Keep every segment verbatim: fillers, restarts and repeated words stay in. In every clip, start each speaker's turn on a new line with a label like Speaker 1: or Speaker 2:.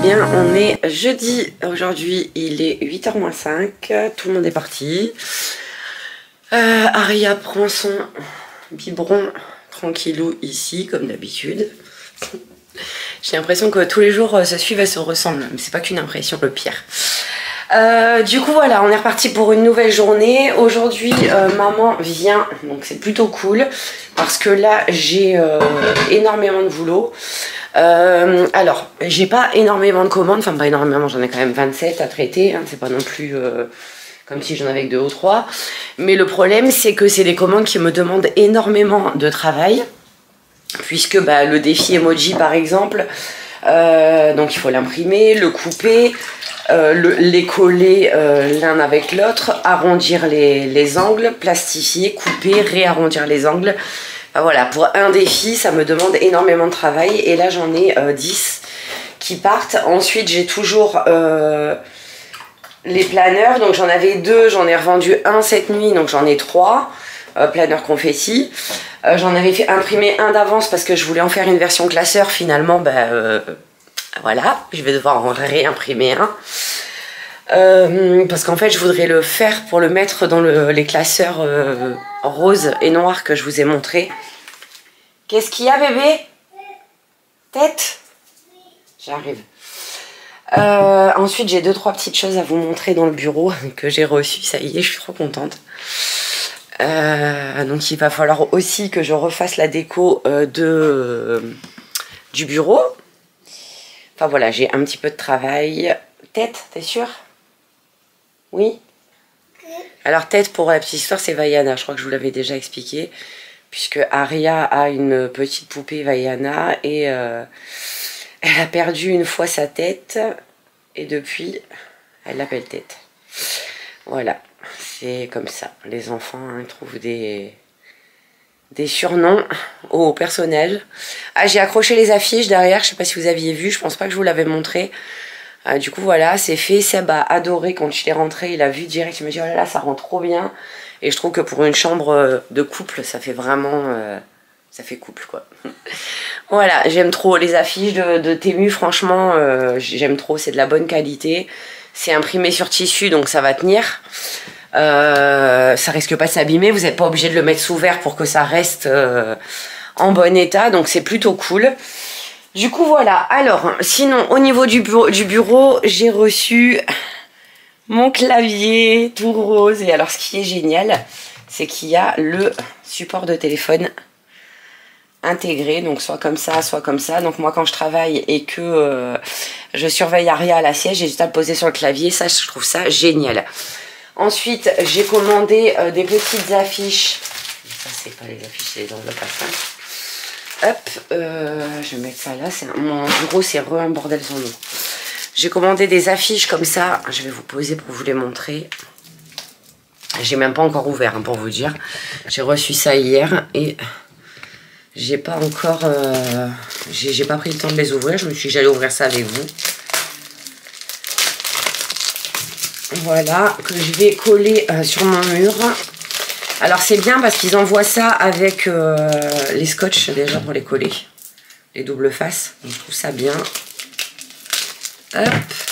Speaker 1: bien, on est jeudi. Aujourd'hui, il est huit heures moins cinq. Tout le monde est parti. Euh, Aria prend son biberon tranquillou ici, comme d'habitude. J'ai l'impression que tous les jours se suivent et se ressemblent. Mais c'est pas qu'une impression, le pire. Euh, du coup voilà, on est reparti pour une nouvelle journée. Aujourd'hui euh, maman vient, donc c'est plutôt cool parce que là j'ai euh, énormément de boulot. Euh, alors j'ai pas énormément de commandes, enfin pas énormément, j'en ai quand même vingt-sept à traiter, hein, c'est pas non plus euh, comme si j'en avais que deux ou trois. Mais le problème c'est que c'est des commandes qui me demandent énormément de travail, puisque bah, le défi emoji par exemple, euh, donc il faut l'imprimer, le couper, Euh, le, les coller euh, l'un avec l'autre, arrondir les, les angles, plastifier, couper, réarrondir les angles. Enfin, voilà, pour un défi, ça me demande énormément de travail. Et là, j'en ai euh, dix qui partent. Ensuite, j'ai toujours euh, les planeurs. Donc, j'en avais deux, j'en ai revendu un cette nuit, donc j'en ai trois. Euh, planeur confetti. Euh, j'en avais fait imprimer un d'avance parce que je voulais en faire une version classeur. Finalement, bah... Euh, voilà, je vais devoir en réimprimer un. Euh, parce qu'en fait, je voudrais le faire pour le mettre dans le, les classeurs euh, roses et noirs que je vous ai montré. Qu'est-ce qu'il y a, bébé? Tête? J'arrive. Euh, ensuite, j'ai deux, trois petites choses à vous montrer dans le bureau que j'ai reçues. Ça y est, je suis trop contente. Euh, donc, il va falloir aussi que je refasse la déco euh, de, euh, du bureau. Enfin voilà, j'ai un petit peu de travail. Tête, t'es sûre? Oui? Alors tête, pour la petite histoire, c'est Vaiana. Je crois que je vous l'avais déjà expliqué. Puisque Aria a une petite poupée Vaiana. Et euh, elle a perdu une fois sa tête. Et depuis, elle l'appelle tête. Voilà, c'est comme ça. Les enfants hein, trouvent des... des surnoms au personnel. Ah, j'ai accroché les affiches derrière, je sais pas si vous aviez vu, je pense pas que je vous l'avais montré. Ah, du coup voilà, c'est fait. Seb a adoré quand je l'ai rentré, il a vu direct, il m'a dit oh là là, ça rend trop bien. Et je trouve que pour une chambre de couple, ça fait vraiment... Euh, ça fait couple quoi. Voilà, j'aime trop les affiches de, de Temu, franchement, euh, j'aime trop, c'est de la bonne qualité. C'est imprimé sur tissu, donc ça va tenir. Euh, ça risque pas de s'abîmer, vous n'êtes pas obligé de le mettre sous verre pour que ça reste euh, en bon état, donc c'est plutôt cool. Du coup voilà, alors sinon au niveau du bureau, du bureau j'ai reçu mon clavier tout rose. Et alors ce qui est génial, c'est qu'il y a le support de téléphone intégré, donc soit comme ça, soit comme ça. Donc moi quand je travaille et que euh, je surveille Aria à la siège, j'ai juste à le poser sur le clavier, ça je trouve ça génial. Ensuite, j'ai commandé euh, des petites affiches. Ça, c'est pas les affiches, c'est dans le parfum. Hop, euh, je vais mettre ça là. Mon bureau, c'est re un bordel sans nom. J'ai commandé des affiches comme ça. Je vais vous poser pour vous les montrer. J'ai même pas encore ouvert, hein, pour vous dire. J'ai reçu ça hier et j'ai pas encore... Euh, j'ai pas pris le temps de les ouvrir. Je me suis dit que j'allais ouvrir ça avec vous. Voilà, que je vais coller euh, sur mon mur. Alors c'est bien parce qu'ils envoient ça avec euh, les scotch déjà pour les coller. Les doubles faces, donc je trouve ça bien. Hop.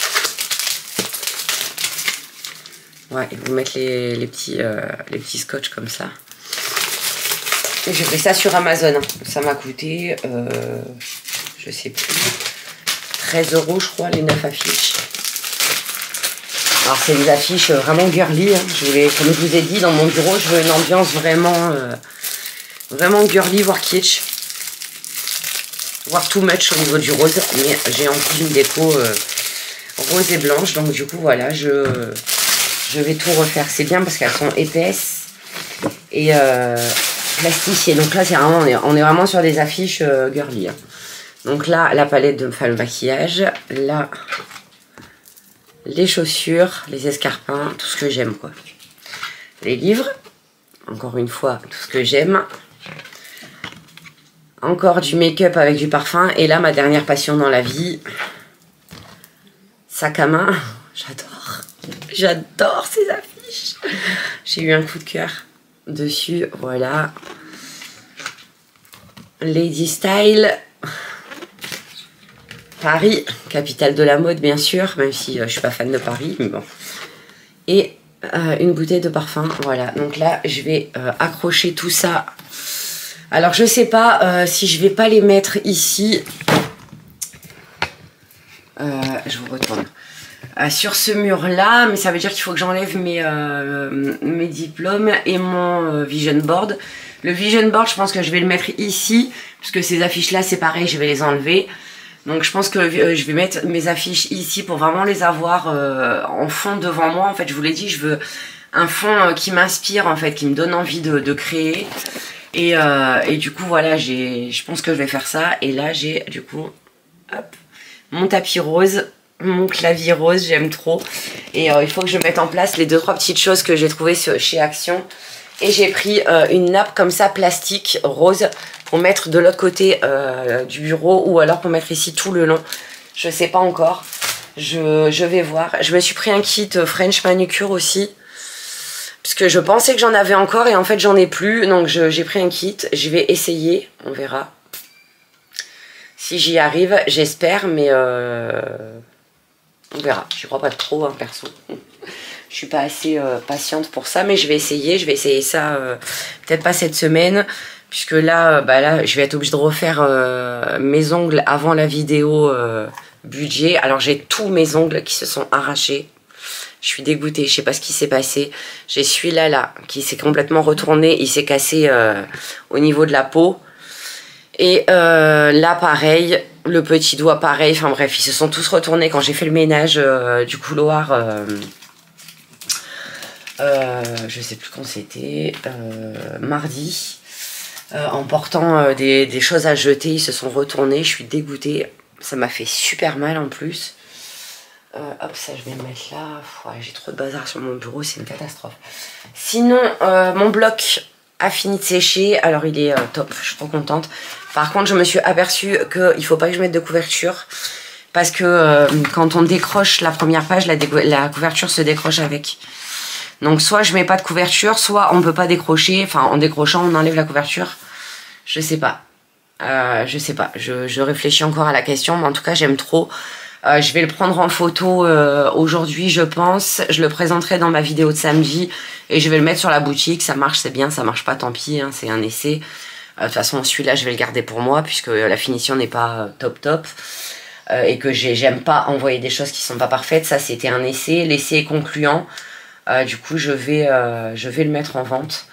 Speaker 1: Ouais, ils vont mettre les, les, petits, euh, les petits scotch comme ça. Et j'ai fait ça sur Amazon. Ça m'a coûté, euh, je sais plus, treize euros je crois, les neuf affiches. Alors c'est des affiches vraiment girly, hein. Je voulais, comme je vous ai dit, dans mon bureau, je veux une ambiance vraiment, euh, vraiment girly, voire kitsch, voire too much au niveau du rose. Mais j'ai envie d'une déco euh, rose et blanche, donc du coup voilà, je, je vais tout refaire. C'est bien parce qu'elles sont épaisses et euh, plastifiées. Donc là, c'est vraiment, on est, on est vraiment sur des affiches euh, girly. Hein. Donc là, la palette de enfin, le maquillage, là. Les chaussures, les escarpins, tout ce que j'aime quoi. Les livres, encore une fois, tout ce que j'aime. Encore du make-up avec du parfum. Et là, ma dernière passion dans la vie, sac à main. J'adore, j'adore ces affiches. J'ai eu un coup de cœur dessus, voilà. Lady Style. Paris, capitale de la mode bien sûr, même si euh, je suis pas fan de Paris, mais bon. Et euh, une bouteille de parfum, voilà. Donc là, je vais euh, accrocher tout ça. Alors je sais pas euh, si je vais pas les mettre ici. Euh, je vous retourne. Euh, sur ce mur là, mais ça veut dire qu'il faut que j'enlève mes, euh, mes diplômes et mon euh, vision board. Le vision board, je pense que je vais le mettre ici, parce que ces affiches là c'est pareil, je vais les enlever. Donc je pense que euh, je vais mettre mes affiches ici pour vraiment les avoir euh, en fond devant moi. En fait, je vous l'ai dit, je veux un fond euh, qui m'inspire, en fait, qui me donne envie de, de créer. Et, euh, et du coup, voilà, j'ai, je pense que je vais faire ça. Et là, j'ai du coup, hop, mon tapis rose, mon clavier rose, j'aime trop. Et euh, il faut que je mette en place les deux trois petites choses que j'ai trouvées chez Action. Et j'ai pris euh, une nappe comme ça, plastique, rose, pour mettre de l'autre côté euh, du bureau, ou alors pour mettre ici tout le long. Je sais pas encore. Je, je vais voir. Je me suis pris un kit French manucure aussi, parce que je pensais que j'en avais encore et en fait j'en ai plus. Donc j'ai pris un kit. Je vais essayer. On verra. Si j'y arrive, j'espère, mais euh, on verra. Je crois pas trop, hein, perso. Je suis pas assez euh, patiente pour ça, mais je vais essayer. Je vais essayer ça euh, peut-être pas cette semaine, puisque là, euh, bah là, je vais être obligée de refaire euh, mes ongles avant la vidéo euh, budget. Alors j'ai tous mes ongles qui se sont arrachés. Je suis dégoûtée, je sais pas ce qui s'est passé. J'ai celui-là là qui s'est complètement retourné, il s'est cassé euh, au niveau de la peau. Et euh, là pareil, le petit doigt pareil. Enfin bref, ils se sont tous retournés quand j'ai fait le ménage euh, du couloir. Euh, Euh, je sais plus quand c'était, euh, mardi, euh, en portant euh, des, des choses à jeter, ils se sont retournés, je suis dégoûtée, ça m'a fait super mal en plus. Euh, hop, ça je vais le mettre là, ouais, j'ai trop de bazar sur mon bureau, c'est une catastrophe. Sinon, euh, mon bloc a fini de sécher, alors il est euh, top, je suis trop contente. Par contre, je me suis aperçue qu'il ne faut pas que je mette de couverture, parce que euh, quand on décroche la première page, la, la couverture se décroche avec. Donc soit je mets pas de couverture, soit on peut pas décrocher. Enfin, en décrochant, on enlève la couverture. Je sais pas. Euh, je sais pas. Je, je réfléchis encore à la question, mais en tout cas, j'aime trop. Euh, je vais le prendre en photo euh, aujourd'hui, je pense. Je le présenterai dans ma vidéo de samedi et je vais le mettre sur la boutique. Ça marche, c'est bien. Ça marche pas, tant pis. Hein, c'est un essai. Euh, de toute façon, celui-là, je vais le garder pour moi puisque la finition n'est pas top top. Euh, et que j'aime pas envoyer des choses qui sont pas parfaites. Ça, c'était un essai. L'essai est concluant. Euh, du coup, je vais, euh, je vais le mettre en vente.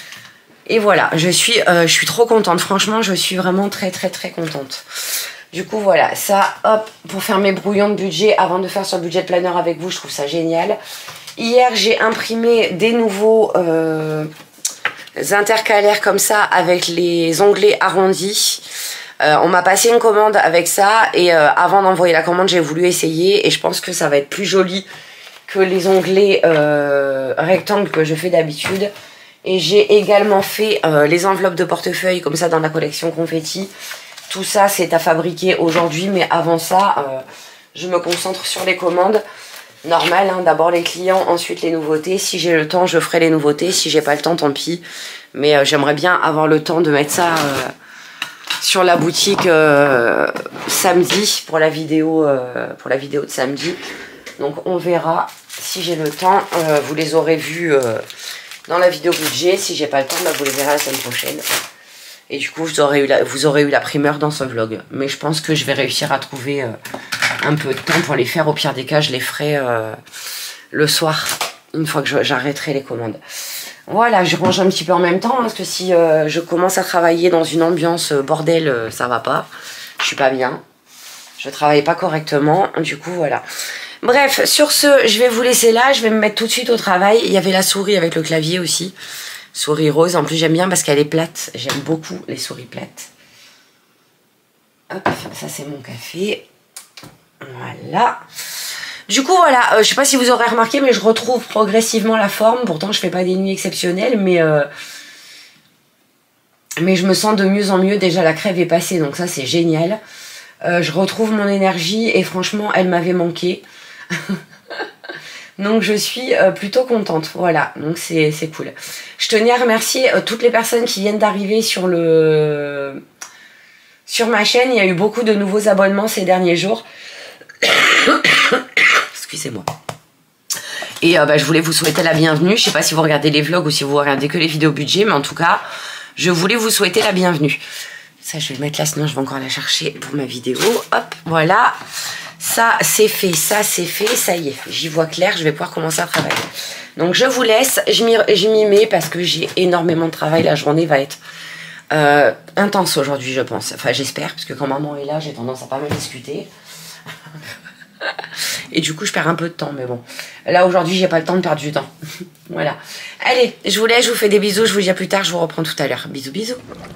Speaker 1: Et voilà, je suis, euh, je suis trop contente. Franchement, je suis vraiment très, très, très contente. Du coup, voilà, ça, hop, pour faire mes brouillons de budget, avant de faire sur le budget planner avec vous, je trouve ça génial. Hier, j'ai imprimé des nouveaux euh, intercalaires comme ça, avec les onglets arrondis. Euh, on m'a passé une commande avec ça, et euh, avant d'envoyer la commande, j'ai voulu essayer, et je pense que ça va être plus joli que les onglets euh, rectangles que je fais d'habitude. Et j'ai également fait euh, les enveloppes de portefeuille comme ça dans la collection confetti. Tout ça c'est à fabriquer aujourd'hui, mais avant ça euh, je me concentre sur les commandes. Normal, hein, d'abord les clients, ensuite les nouveautés. Si j'ai le temps, je ferai les nouveautés. Si j'ai pas le temps, tant pis. Mais euh, j'aimerais bien avoir le temps de mettre ça euh, sur la boutique euh, samedi pour la vidéo, euh, pour la vidéo de samedi. Donc on verra si j'ai le temps. Euh, vous les aurez vus euh, dans la vidéo budget. Si j'ai pas le temps, bah, vous les verrez la semaine prochaine. Et du coup, vous aurez, eu la, vous aurez eu la primeur dans ce vlog. Mais je pense que je vais réussir à trouver euh, un peu de temps pour les faire. Au pire des cas, je les ferai euh, le soir, une fois que j'arrêterai les commandes. Voilà, je range un petit peu en même temps, parce que si euh, je commence à travailler dans une ambiance euh, bordel, euh, ça va pas. Je suis pas bien. Je travaille pas correctement. Du coup, voilà. Bref, sur ce, je vais vous laisser là. Je vais me mettre tout de suite au travail. Il y avait la souris avec le clavier aussi. Souris rose. En plus, j'aime bien parce qu'elle est plate. J'aime beaucoup les souris plates. Hop, ça c'est mon café. Voilà. Du coup, voilà. Euh, je sais pas si vous aurez remarqué, mais je retrouve progressivement la forme. Pourtant, je fais pas des nuits exceptionnelles, mais... Euh, mais je me sens de mieux en mieux. Déjà, la crève est passée, donc ça, c'est génial. Euh, je retrouve mon énergie et franchement, elle m'avait manqué. Donc je suis euh, plutôt contente, voilà, donc c'est cool. Je tenais à remercier euh, toutes les personnes qui viennent d'arriver sur le sur ma chaîne, il y a eu beaucoup de nouveaux abonnements ces derniers jours. Excusez-moi. Et euh, bah, je voulais vous souhaiter la bienvenue. Je sais pas si vous regardez les vlogs ou si vous regardez que les vidéos budget, mais en tout cas, je voulais vous souhaiter la bienvenue. Ça, je vais le mettre là, sinon je vais encore la chercher pour ma vidéo. Hop, voilà. Ça, c'est fait, ça, c'est fait, ça y est. J'y vois clair, je vais pouvoir commencer à travailler. Donc, je vous laisse. Je m'y mets parce que j'ai énormément de travail. La journée va être euh, intense aujourd'hui, je pense. Enfin, j'espère, parce que quand maman est là, j'ai tendance à pas mal discuter. Et du coup, je perds un peu de temps, mais bon. Là, aujourd'hui, j'ai pas le temps de perdre du temps. Voilà. Allez, je vous laisse, je vous fais des bisous. Je vous dis à plus tard, je vous reprends tout à l'heure. Bisous, bisous.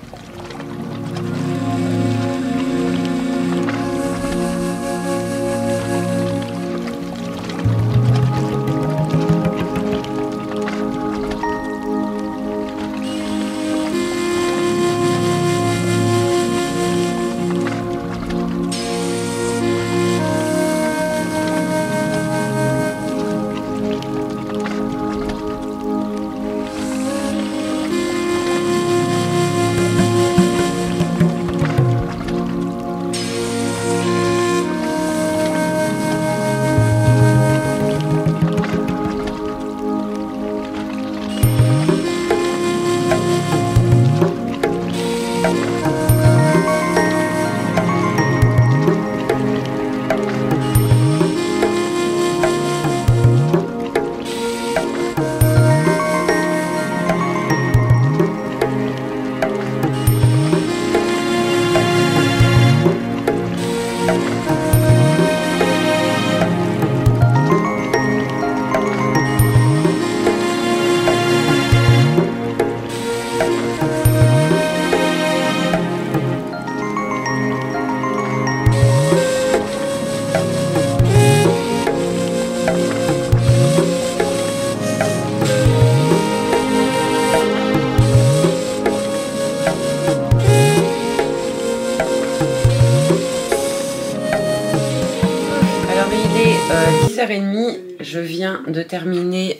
Speaker 1: dix heures trente, je viens de terminer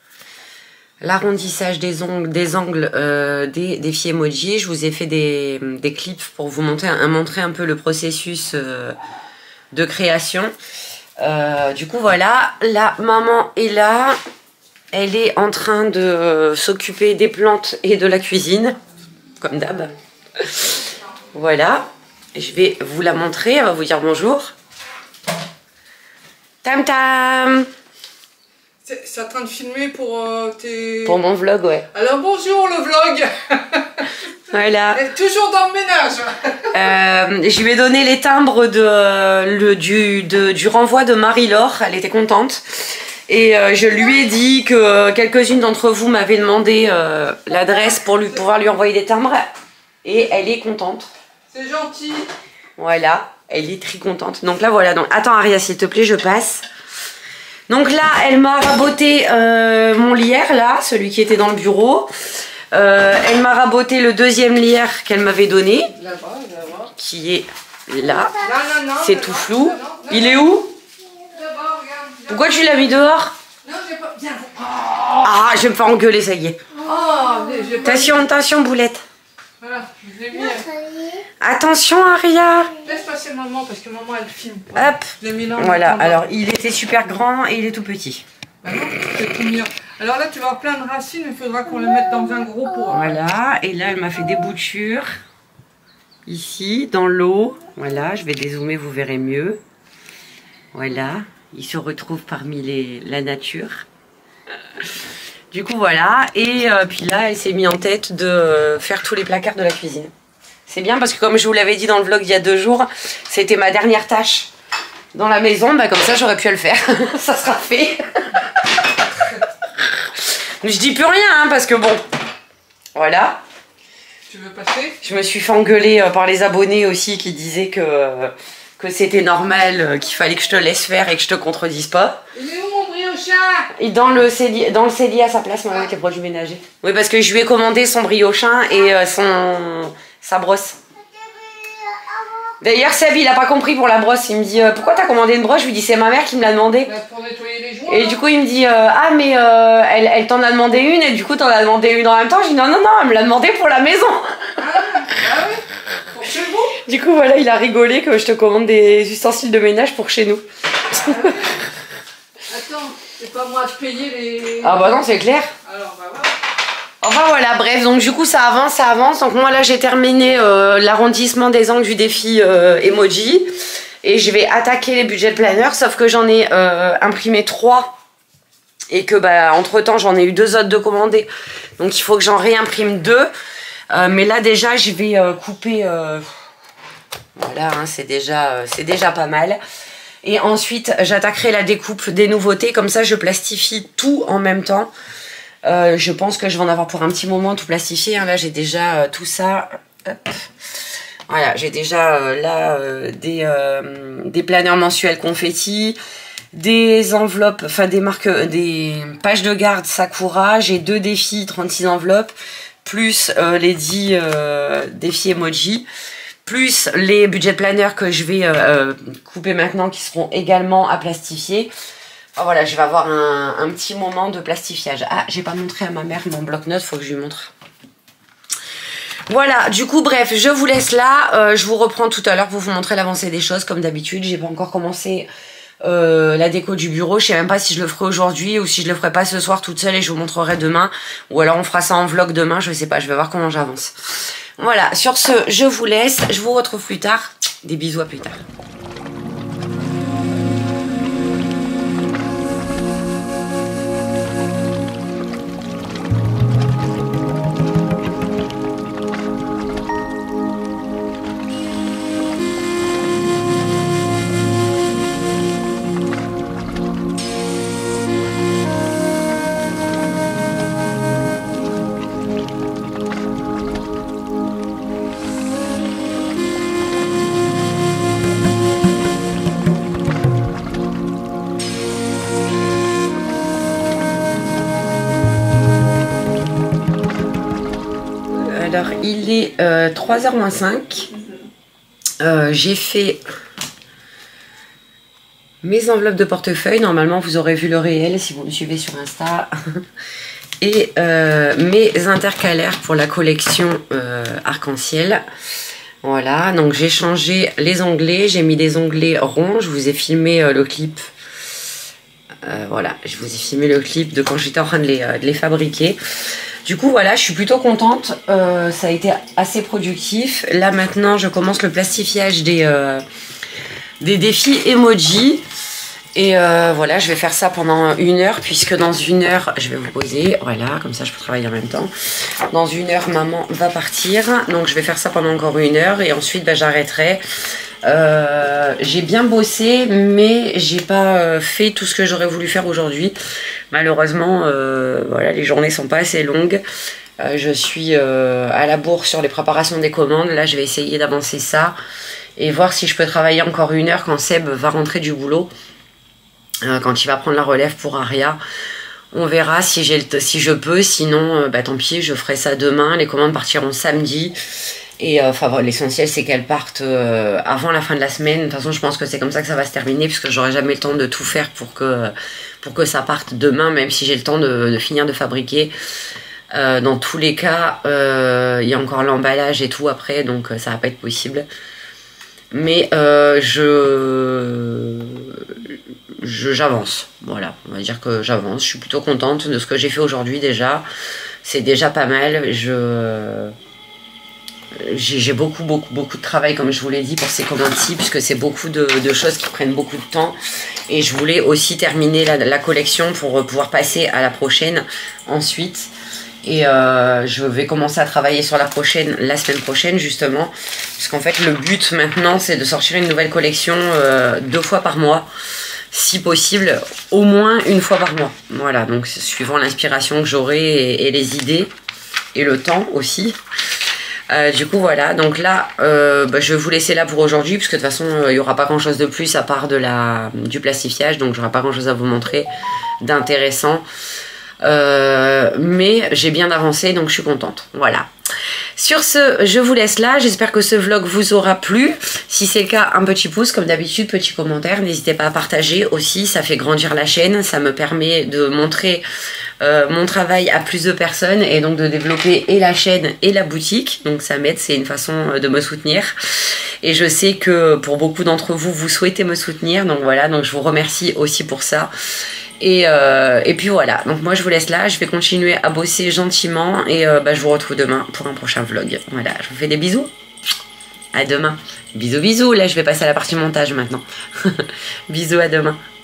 Speaker 1: l'arrondissage des ongles, des angles euh, des défis emoji. Je vous ai fait des, des clips pour vous montrer, un, montrer un peu le processus euh, de création. Euh, du coup, voilà, la maman est là. Elle est en train de euh, s'occuper des plantes et de la cuisine, comme d'hab. Voilà, je vais vous la montrer, elle va vous dire bonjour. Tam tam.
Speaker 2: C'est en train de filmer pour euh, tes...
Speaker 1: Pour mon vlog, ouais.
Speaker 2: Alors bonjour le vlog.
Speaker 1: Voilà.
Speaker 2: Elle est toujours dans le ménage.
Speaker 1: euh, je lui ai donné les timbres de, euh, le, du, de, du renvoi de Marie-Laure, elle était contente. Et euh, je lui ai dit que euh, quelques-unes d'entre vous m'avaient demandé euh, l'adresse pour lui, pouvoir lui envoyer des timbres. Et elle est contente.
Speaker 2: C'est gentil.
Speaker 1: Voilà, elle est très contente. Donc là, voilà. Donc, attends, Aria, s'il te plaît, je passe. Donc là, elle m'a raboté euh, mon lierre, là, celui qui était dans le bureau. Euh, elle m'a raboté le deuxième lierre qu'elle m'avait donné.
Speaker 2: Là-bas, là-bas.
Speaker 1: Qui est là. C'est tout flou.
Speaker 2: Non, non, non,
Speaker 1: Il est où?
Speaker 2: Là-bas, regarde.
Speaker 1: Pourquoi tu l'as mis dehors?
Speaker 2: Non, j'ai pas... Viens. Oh,
Speaker 1: Ah, je vais me faire engueuler, ça y est.
Speaker 2: oh j'ai pas...
Speaker 1: Attention, attention, boulette.
Speaker 2: Voilà, je l'ai mis.
Speaker 1: Attention, Aria.
Speaker 2: Laisse passer maman, parce que maman, elle filme pas.
Speaker 1: Hop.
Speaker 2: Je l'ai mis là.
Speaker 1: Voilà, alors il était super grand et il est tout petit.
Speaker 2: Ah non, c'est tout mignon. Alors là, tu vas avoir plein de racines, il faudra qu'on les mette dans un gros pot.
Speaker 1: Voilà, et là, elle m'a fait des boutures. Ici, dans l'eau. Voilà, je vais dézoomer, vous verrez mieux. Voilà, il se retrouve parmi les, la nature. Du coup, voilà. Et euh, puis là, elle s'est mis en tête de euh, faire tous les placards de la cuisine. C'est bien parce que comme je vous l'avais dit dans le vlog il y a deux jours, c'était ma dernière tâche dans la maison. Bah, comme ça, j'aurais pu le faire. Ça sera fait. Je dis plus rien, hein, parce que bon, voilà.
Speaker 2: Tu veux passer?
Speaker 1: Je me suis fait engueuler euh, par les abonnés aussi qui disaient que, euh, que c'était normal, euh, qu'il fallait que je te laisse faire et que je te contredise pas.
Speaker 2: Il est où mon briochin?
Speaker 1: Et dans le cellier, dans le cellier à sa place, maintenant avec les produits ménagers. Oui, parce que je lui ai commandé son briochin et euh, son, sa brosse. D'ailleurs, Seb, il a pas compris pour la brosse. Il me dit, euh, pourquoi t'as commandé une brosse? Je lui dis, c'est ma mère qui me l'a demandé.
Speaker 2: Bah, pour nettoyer les joints.
Speaker 1: Et
Speaker 2: hein.
Speaker 1: du coup, il me dit, euh, ah, mais euh, elle, elle t'en a demandé une et du coup, t'en as demandé une en même temps. Je dis, non, non, non, elle me l'a demandé pour la maison.
Speaker 2: Ah, bah oui. Pour chez vous?
Speaker 1: Du coup, voilà, il a rigolé que je te commande des ustensiles de ménage pour chez nous.
Speaker 2: Attends, c'est pas moi de payer les...
Speaker 1: Ah bah non, c'est clair.
Speaker 2: Alors, bah voilà.
Speaker 1: Enfin voilà, bref, donc du coup ça avance, ça avance. Donc moi là j'ai terminé euh, l'arrondissement des angles du défi euh, emoji. Et je vais attaquer les budget planners, sauf que j'en ai euh, imprimé trois. Et que bah entre temps j'en ai eu deux autres de commandés. Donc il faut que j'en réimprime deux. Euh, mais là déjà je vais euh, couper... Euh... Voilà, hein, c'est déjà, euh, c'est déjà pas mal. Et ensuite j'attaquerai la découpe des nouveautés. Comme ça je plastifie tout en même temps. Euh, je pense que je vais en avoir pour un petit moment tout plastifié. Hein. Là, j'ai déjà euh, tout ça. Hop. Voilà, j'ai déjà euh, là euh, des, euh, des planeurs mensuels confetti, des enveloppes, enfin des marques, des pages de garde Sakura. J'ai deux défis, trente-six enveloppes, plus euh, les dix euh, défis emoji, plus les budget planners que je vais euh, couper maintenant qui seront également à plastifier. Oh, voilà, je vais avoir un, un petit moment de plastifiage. Ah, j'ai pas montré à ma mère mon bloc-notes, faut que je lui montre. Voilà, du coup, bref, je vous laisse là. Euh, je vous reprends tout à l'heure pour vous montrer l'avancée des choses, comme d'habitude. J'ai pas encore commencé euh, la déco du bureau. Je sais même pas si je le ferai aujourd'hui ou si je le ferai pas ce soir toute seule et je vous montrerai demain. Ou alors on fera ça en vlog demain, je sais pas, je vais voir comment j'avance. Voilà, sur ce, je vous laisse. Je vous retrouve plus tard. Des bisous, à plus tard. Alors, il est euh, trois heures moins cinq. Euh, J'ai fait mes enveloppes de portefeuille. Normalement, vous aurez vu le réel si vous me suivez sur Insta. Et euh, mes intercalaires pour la collection euh, arc-en-ciel. Voilà, donc j'ai changé les onglets. J'ai mis des onglets ronds. Je vous ai filmé euh, le clip. Euh, voilà, je vous ai filmé le clip de quand j'étais en train de les, euh, de les fabriquer. Du coup, voilà, je suis plutôt contente. Euh, ça a été assez productif. Là, maintenant, je commence le plastifiage des, euh, des défis emoji. Et euh, voilà, je vais faire ça pendant une heure, puisque dans une heure, je vais vous poser. Voilà, comme ça, je peux travailler en même temps. Dans une heure, maman va partir. Donc, je vais faire ça pendant encore une heure. Et ensuite, bah, j'arrêterai. Euh, j'ai bien bossé, mais j'ai pas euh, fait tout ce que j'aurais voulu faire aujourd'hui. Malheureusement, euh, voilà, les journées sont pas assez longues. Euh, je suis euh, à la bourre sur les préparations des commandes. Là, je vais essayer d'avancer ça et voir si je peux travailler encore une heure quand Seb va rentrer du boulot, euh, quand il va prendre la relève pour Aria. On verra si, j'ai le si je peux. Sinon, euh, bah, tant pis, je ferai ça demain. Les commandes partiront samedi. Et enfin, euh, l'essentiel, c'est qu'elles partent euh, avant la fin de la semaine. De toute façon, je pense que c'est comme ça que ça va se terminer, puisque j'aurai jamais le temps de tout faire pour que, pour que ça parte demain, même si j'ai le temps de, de finir de fabriquer. Euh, dans tous les cas, euh, il y a encore l'emballage et tout après, donc ça va pas être possible. Mais euh, je j'avance, voilà, on va dire que j'avance. Je suis plutôt contente de ce que j'ai fait aujourd'hui déjà. C'est déjà pas mal. Je... J'ai beaucoup, beaucoup, beaucoup de travail, comme je vous l'ai dit, pour ces commandes-ci, puisque c'est beaucoup de, de choses qui prennent beaucoup de temps. Et je voulais aussi terminer la, la collection pour pouvoir passer à la prochaine ensuite. Et euh, je vais commencer à travailler sur la prochaine, la semaine prochaine, justement. Parce qu'en fait, le but maintenant, c'est de sortir une nouvelle collection euh, deux fois par mois. Si possible, au moins une fois par mois. Voilà, donc suivant l'inspiration que j'aurai et, et les idées. Et le temps aussi. Euh, du coup voilà, donc là euh, bah, je vais vous laisser là pour aujourd'hui, puisque de toute façon il euh, n'y aura pas grand chose de plus à part de la, du plastifiage, donc j'aurai pas grand chose à vous montrer d'intéressant, euh, mais j'ai bien avancé, donc je suis contente. Voilà, sur ce je vous laisse là, j'espère que ce vlog vous aura plu. Si c'est le cas, un petit pouce comme d'habitude, petit commentaire, n'hésitez pas à partager aussi, ça fait grandir la chaîne, ça me permet de montrer euh, mon travail à plus de personnes et donc de développer et la chaîne et la boutique. Donc ça m'aide, c'est une façon de me soutenir. Et je sais que pour beaucoup d'entre vous, vous souhaitez me soutenir. Donc voilà, donc je vous remercie aussi pour ça. Et, euh, et puis voilà, donc moi je vous laisse là, je vais continuer à bosser gentiment et euh, bah, je vous retrouve demain pour un prochain vlog. Voilà, je vous fais des bisous. À demain. Bisous bisous, là je vais passer à la partie montage maintenant. Bisous, à demain.